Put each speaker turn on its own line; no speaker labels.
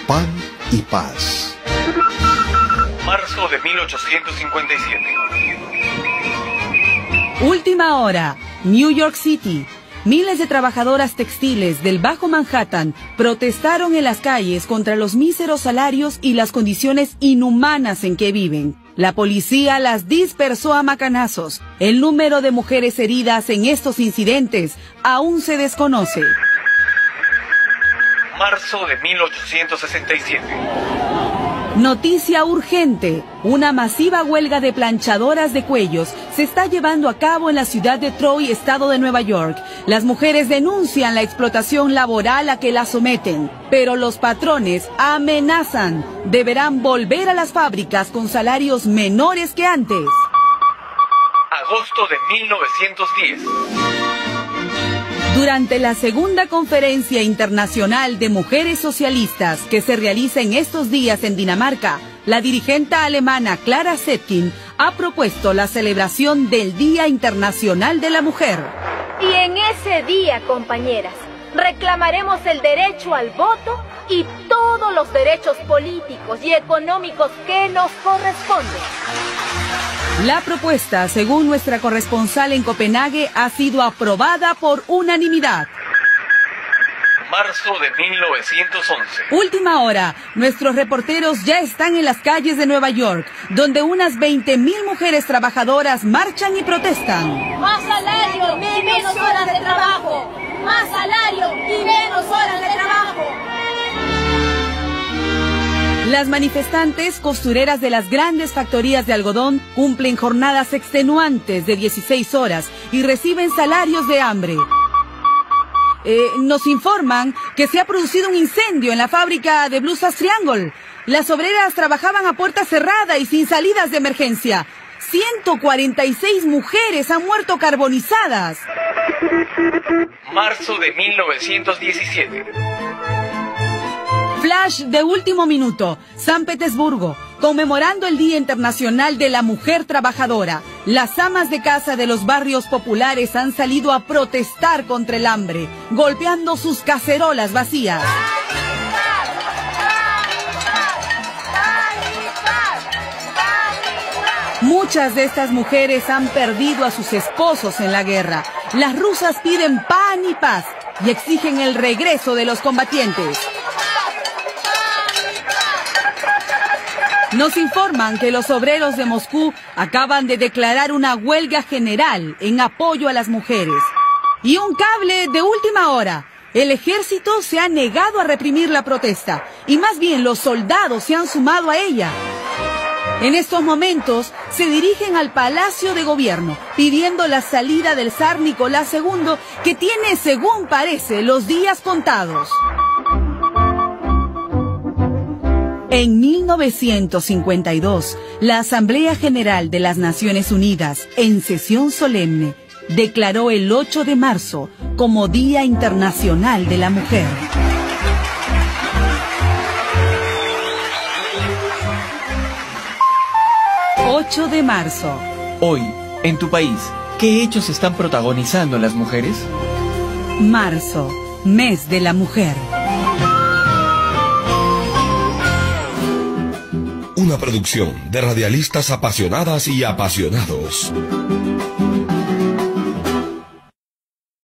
Pan y Paz.
Marzo de 1857.
Última hora, New York City. Miles de trabajadoras textiles del Bajo Manhattan protestaron en las calles contra los míseros salarios y las condiciones inhumanas en que viven. La policía las dispersó a macanazos. El número de mujeres heridas en estos incidentes aún se desconoce.
Marzo de 1867.
Noticia urgente. Una masiva huelga de planchadoras de cuellos se está llevando a cabo en la ciudad de Troy, estado de Nueva York. Las mujeres denuncian la explotación laboral a que las someten, pero los patrones amenazan. Deberán volver a las fábricas con salarios menores que antes.
Agosto de 1910.
Durante la segunda conferencia internacional de mujeres socialistas que se realiza en estos días en Dinamarca, la dirigente alemana Clara Zetkin ha propuesto la celebración del Día Internacional de la Mujer.
Y en ese día, compañeras, reclamaremos el derecho al voto y todos los derechos políticos y económicos que nos corresponden.
La propuesta, según nuestra corresponsal en Copenhague, ha sido aprobada por unanimidad.
Marzo de 1911.
Última hora, nuestros reporteros ya están en las calles de Nueva York, donde unas 20.000 mujeres trabajadoras marchan y protestan.
Más salario y menos horas de trabajo. Más salario y menos horas de trabajo.
Las manifestantes costureras de las grandes factorías de algodón cumplen jornadas extenuantes de 16 horas y reciben salarios de hambre. Nos informan que se ha producido un incendio en la fábrica de blusas Triangle. Las obreras trabajaban a puerta cerrada y sin salidas de emergencia. 146 mujeres han muerto carbonizadas.
Marzo de 1917.
Flash de último minuto. San Petersburgo, conmemorando el Día Internacional de la Mujer Trabajadora. Las amas de casa de los barrios populares han salido a protestar contra el hambre, golpeando sus cacerolas vacías. Muchas de estas mujeres han perdido a sus esposos en la guerra. Las rusas piden pan y paz y exigen el regreso de los combatientes. Nos informan que los obreros de Moscú acaban de declarar una huelga general en apoyo a las mujeres. Y un cable de última hora. El ejército se ha negado a reprimir la protesta y más bien los soldados se han sumado a ella. En estos momentos se dirigen al Palacio de Gobierno pidiendo la salida del zar Nicolás II, que tiene, según parece, los días contados. En 1952, la Asamblea General de las Naciones Unidas, en sesión solemne, declaró el 8 de marzo como Día Internacional de la Mujer. ...8 de marzo.
Hoy, en tu país, ¿qué hechos están protagonizando las mujeres?
Marzo, mes de la mujer.
Una producción de radialistas apasionadas y apasionados.